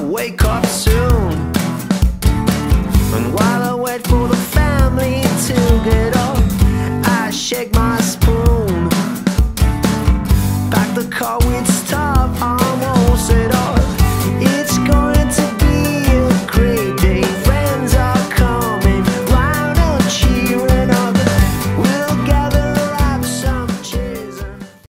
wake up soon. And while I wait for the family to get